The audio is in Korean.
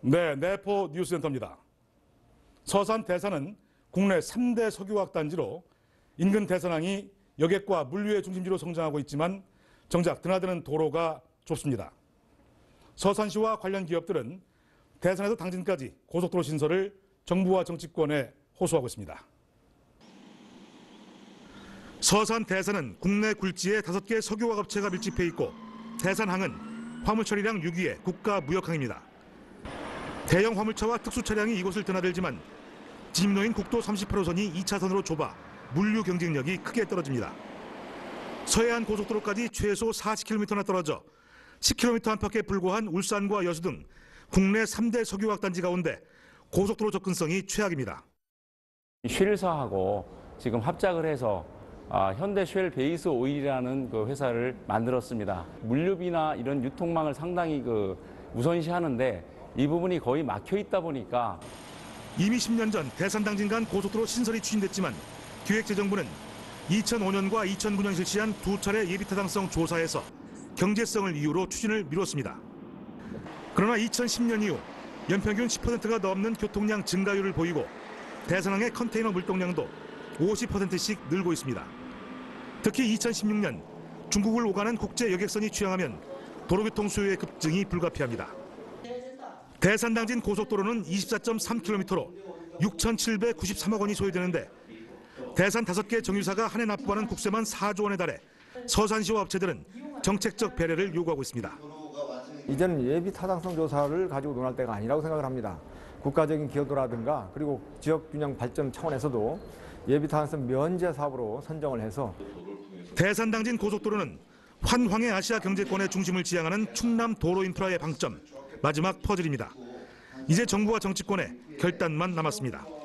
네, 내포 뉴스센터입니다. 서산 대산은 국내 3대 석유화학 단지로 인근 대산항이 여객과 물류의 중심지로 성장하고 있지만 정작 드나드는 도로가 좁습니다. 서산시와 관련 기업들은 대산에서 당진까지 고속도로 신설을 정부와 정치권에 호소하고 있습니다. 서산 대산은 국내 굴지에 5개 석유화학 업체가 밀집해 있고 대산항은 화물처리량 6위의 국가무역항입니다. 대형 화물차와 특수차량이 이곳을 드나들지만 진입로인 국도 38호선이 2차선으로 좁아 물류 경쟁력이 크게 떨어집니다. 서해안 고속도로까지 최소 40km나 떨어져 10km 안팎에 불과한 울산과 여수 등 국내 3대 석유화학 단지 가운데 고속도로 접근성이 최악입니다. 쉘사하고 지금 합작을 해서 현대 쉘 베이스 오일이라는 그 회사를 만들었습니다. 물류비나 이런 유통망을 상당히 우선시하는데 이 부분이 거의 막혀 있다 보니까 이미 10년 전 대산 당진 간 고속도로 신설이 추진됐지만 기획재정부는 2005년과 2009년 실시한 2차례 예비타당성 조사에서 경제성을 이유로 추진을 미뤘습니다. 그러나 2010년 이후 연평균 10%가 넘는 교통량 증가율을 보이고 대산항의 컨테이너 물동량도 50%씩 늘고 있습니다. 특히 2016년 중국을 오가는 국제 여객선이 취항하면 도로교통 수요의 급증이 불가피합니다. 대산 당진 고속도로는 24.3km로 6,793억 원이 소요되는데 대산 5개 정유사가 한 해 납부하는 국세만 4조 원에 달해 서산시와 업체들은 정책적 배려를 요구하고 있습니다. 이제는 예비 타당성 조사를 가지고 논할 때가 아니라고 생각을 합니다. 국가적인 기여도라든가 그리고 지역 균형 발전 차원에서도 예비 타당성 면제 사업으로 선정을 해서 대산 당진 고속도로는 환황의 아시아 경제권의 중심을 지향하는 충남 도로 인프라의 방점, 마지막 퍼즐입니다. 이제 정부와 정치권의 결단만 남았습니다.